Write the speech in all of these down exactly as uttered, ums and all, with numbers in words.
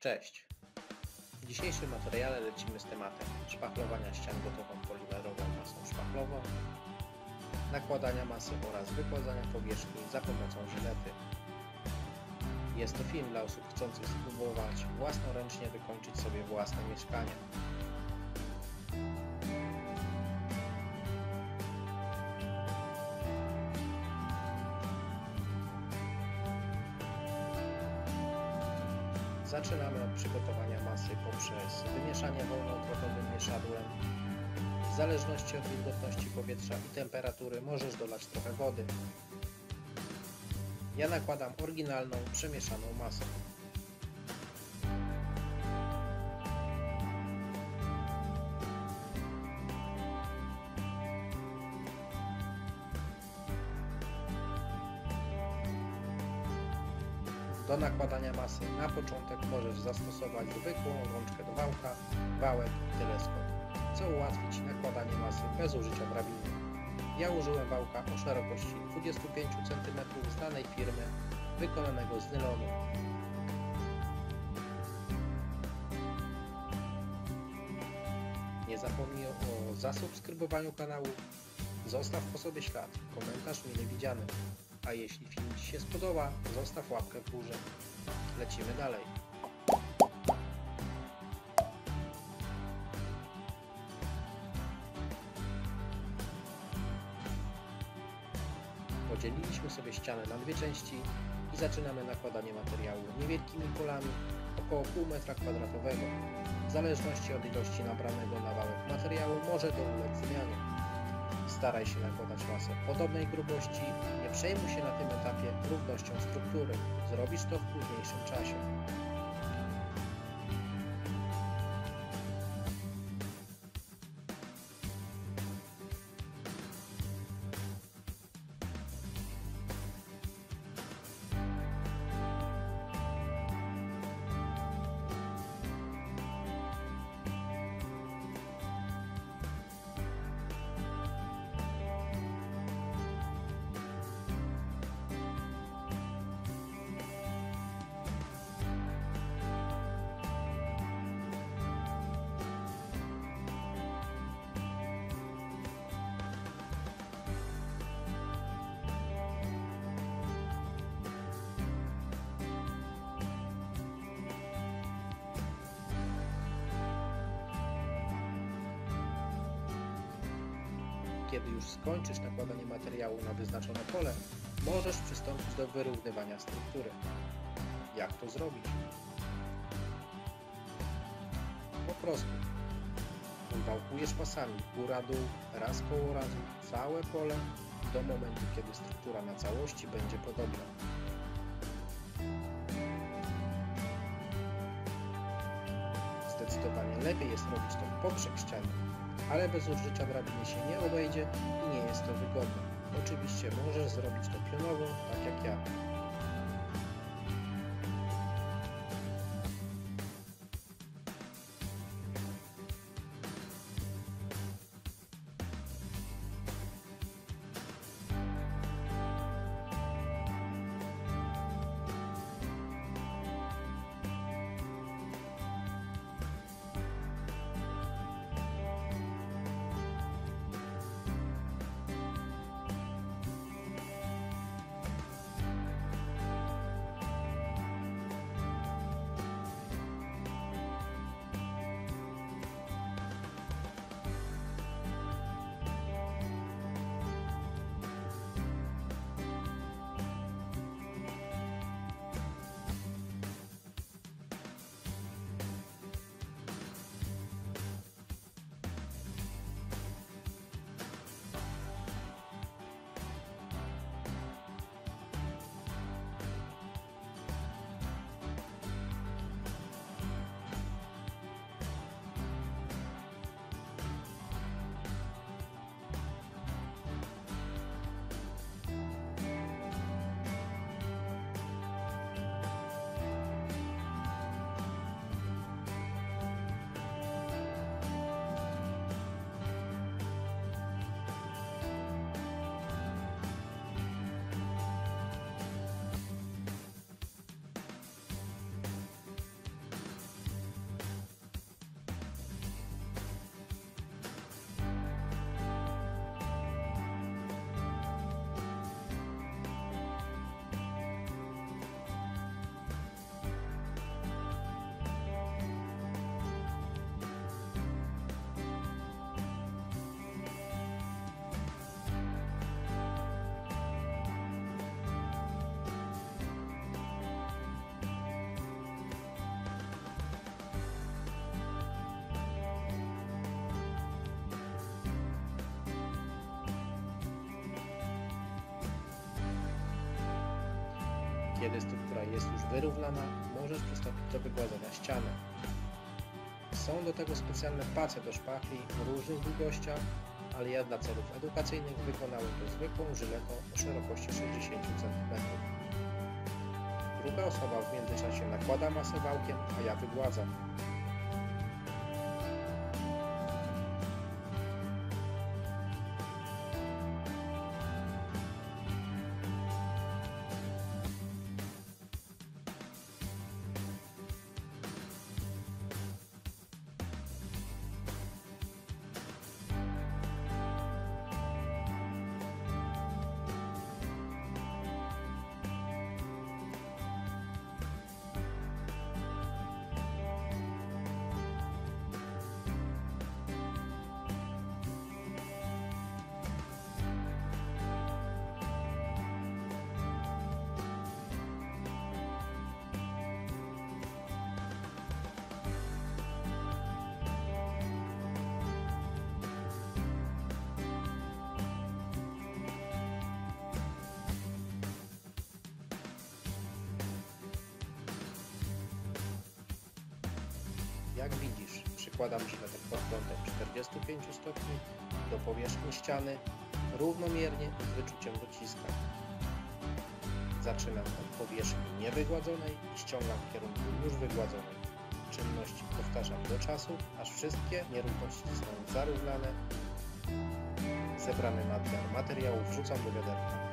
Cześć! W dzisiejszym materiale lecimy z tematem szpachlowania ścian gotową polimerową masą szpachlową, nakładania masy oraz wykładania powierzchni za pomocą żylety. Jest to film dla osób chcących spróbować własnoręcznie wykończyć sobie własne mieszkanie. Zaczynamy od przygotowania masy poprzez wymieszanie wolnoobrotowym mieszadłem. W zależności od wilgotności powietrza i temperatury możesz dolać trochę wody. Ja nakładam oryginalną, przemieszaną masę. Do nakładania masy na początek możesz zastosować zwykłą rączkę do wałka, wałek i teleskop, co ułatwi Ci nakładanie masy bez użycia drabiny. Ja użyłem wałka o szerokości dwadzieścia pięć centymetrów z danej firmy, wykonanego z nylonu. Nie zapomnij o zasubskrybowaniu kanału, zostaw po sobie ślad, komentarz mile widziany. A jeśli film Ci się spodoba, zostaw łapkę w górze. Lecimy dalej. Podzieliliśmy sobie ścianę na dwie części i zaczynamy nakładanie materiału niewielkimi kolami, około pół metra kwadratowego. W zależności od ilości nabranego na wałek materiału może to ulec zmianie. Staraj się nakładać masę podobnej grubości, nie przejmuj się na tym etapie równością struktury, zrobisz to w późniejszym czasie. Kiedy już skończysz nakładanie materiału na wyznaczone pole, możesz przystąpić do wyrównywania struktury. Jak to zrobić? Po prostu wałkujesz pasami góra-dół, raz koło razu, całe pole do momentu, kiedy struktura na całości będzie podobna. Zdecydowanie lepiej jest robić to w poprzek ściany, ale bez użycia drabiny się nie obejdzie i nie jest to wygodne. Oczywiście możesz zrobić to pionowo, tak jak ja. Kiedy struktura jest już wyrównana, możesz przystąpić do wygładzenia ściany. Są do tego specjalne pace do szpachli o różnych długościach, ale ja dla celów edukacyjnych wykonałem to zwykłą żyletą o szerokości sześćdziesiąt centymetrów. Druga osoba w międzyczasie nakłada masę wałkiem, a ja wygładzam. Jak widzisz, przykładam żyletę pod kątem czterdziestu pięciu stopni do powierzchni ściany, równomiernie i z wyczuciem dociska. Zaczynam od powierzchni niewygładzonej i ściągam w kierunku już wygładzonej. Czynność powtarzam do czasu, aż wszystkie nierówności zostaną zarównane. Zebrany nadmiar materiału wrzucam do wiaderka.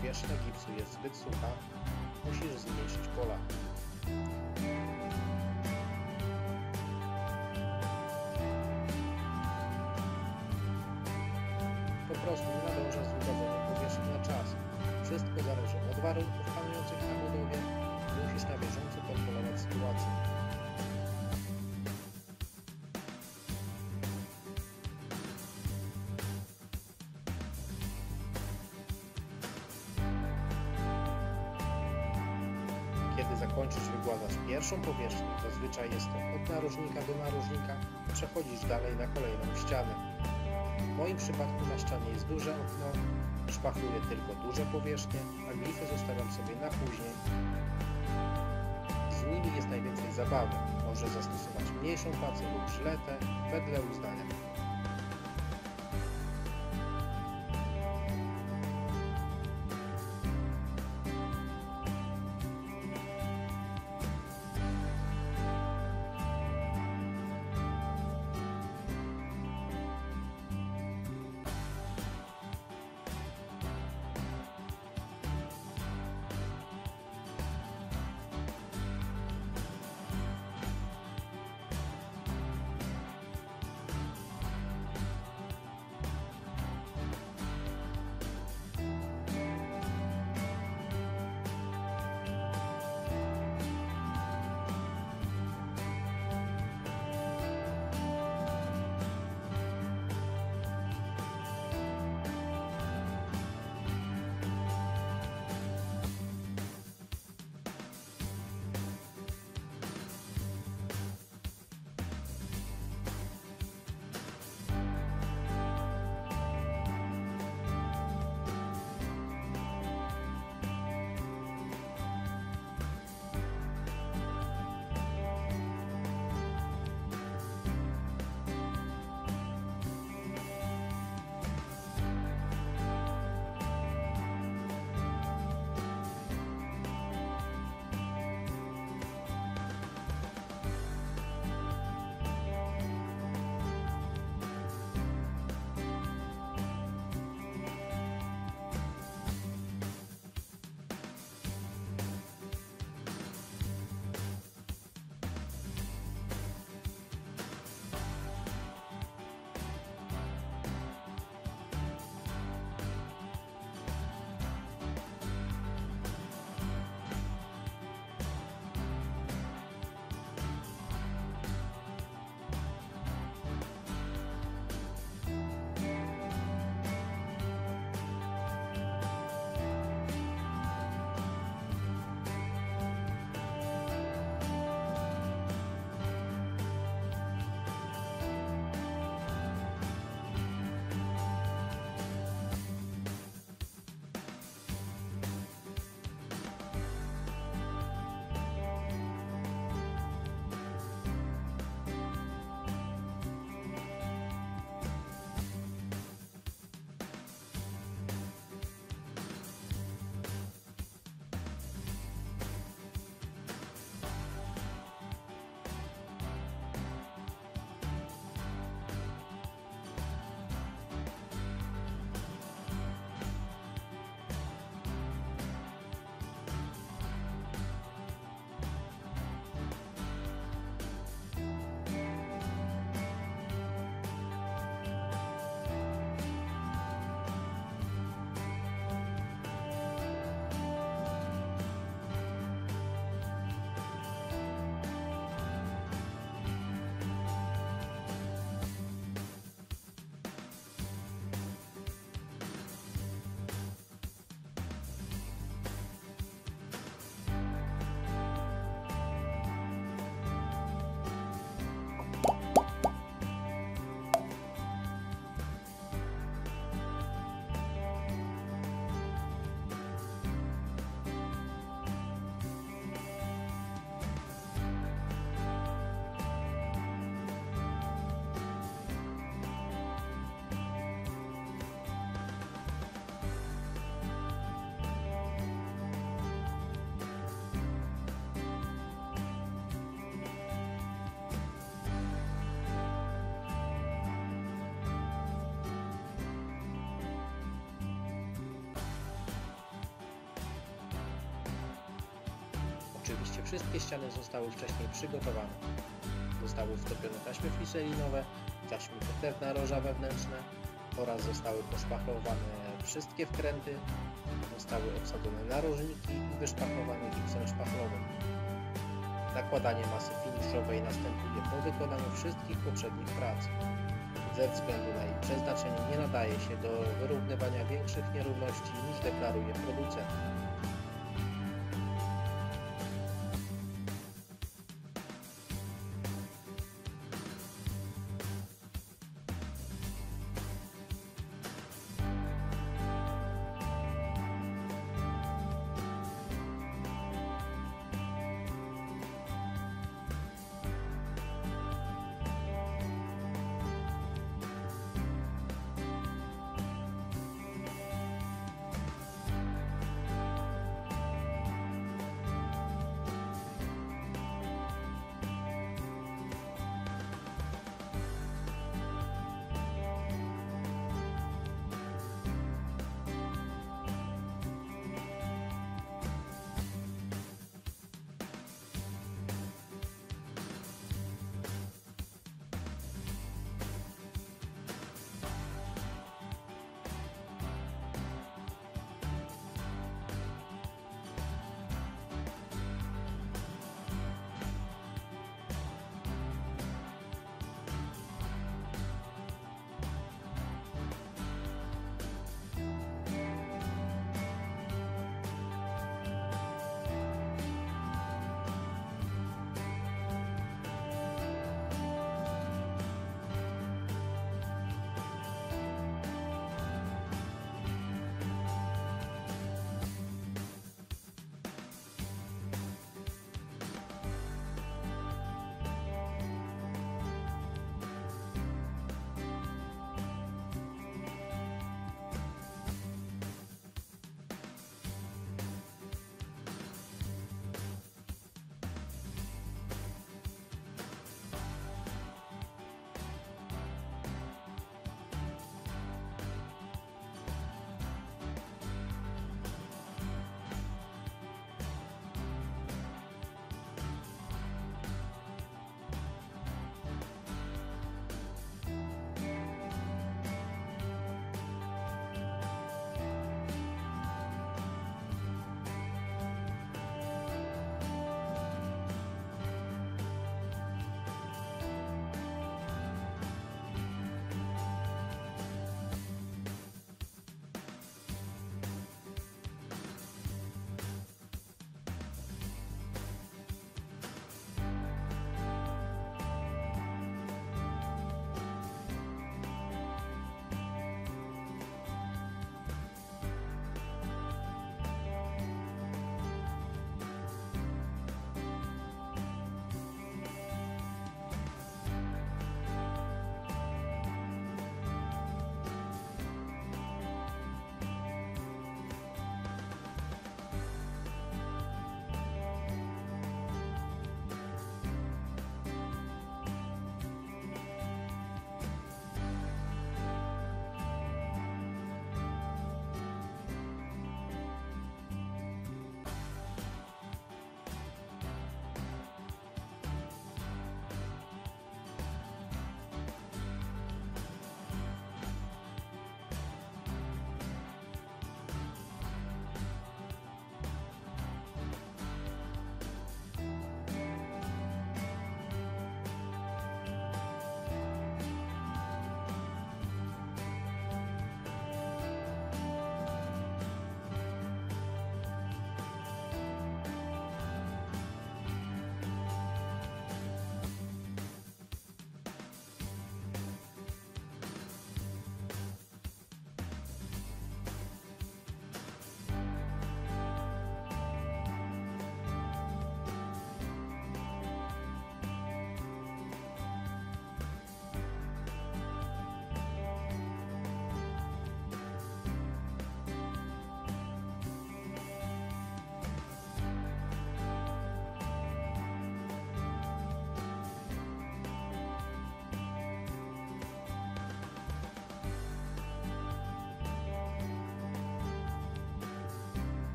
powierzchnia gipsu jest zbyt sucha, musisz zmniejszyć pola. Po prostu nie nadążasz z wychodzeniem powierzchni na czas. Wszystko zależy od warunków panujących na budowie. Musisz na bieżąco kontrolować sytuację. Kiedy zakończysz wygładać pierwszą powierzchnię, zazwyczaj jest to od narożnika do narożnika, przechodzisz dalej na kolejną ścianę. W moim przypadku na ścianie jest duże okno, szpachluję tylko duże powierzchnie, a glify zostawiam sobie na później. Z nimi jest najwięcej zabawy. Może zastosować mniejszą pacę lub żyletę wedle uznania. widzieliście, wszystkie ściany zostały wcześniej przygotowane. Zostały wtopione taśmy fliserinowe, taśmy naroża wewnętrzne oraz zostały poszpachlowane wszystkie wkręty, zostały obsadzone narożniki i wyszpachlowane gipsem szpachlowym. Nakładanie masy finiszowej następuje po wykonaniu wszystkich poprzednich prac. Ze względu na jej przeznaczenie nie nadaje się do wyrównywania większych nierówności niż deklaruje producent.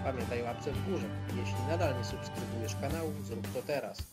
pamiętaj o łapce w górze. Jeśli nadal nie subskrybujesz kanału, zrób to teraz.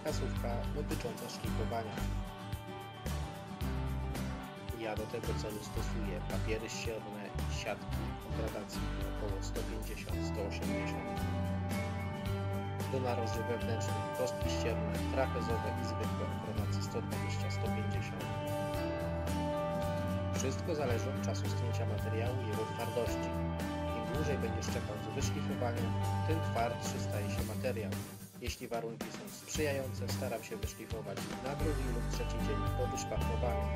nakazówka dotycząca szlifowania. Ja do tego celu stosuję papiery ścierne i siatki o gradacji około sto pięćdziesiąt do stu osiemdziesięciu. Do naroży wewnętrznych kostki ścierne, trapezowe i zwykłe o gradacji sto dwadzieścia do stu pięćdziesięciu. Wszystko zależy od czasu zdjęcia materiału i jego twardości. Im dłużej będziesz czekał z wyszlifowaniem, tym twardszy staje się materiał. Jeśli warunki są sprzyjające, staram się wyszlifować na drugi lub trzeci dzień po wyszpachlowaniu.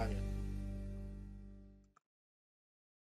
nakładania.